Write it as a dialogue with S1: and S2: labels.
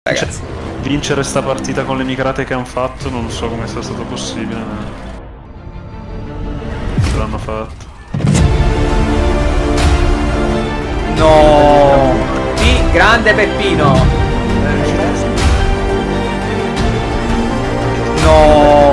S1: Ragazzi,
S2: Vincere sta partita con le migrate che hanno fatto non so come sia stato possibile. Ce l'hanno fatto.
S1: no. Sì, grande Peppino. No.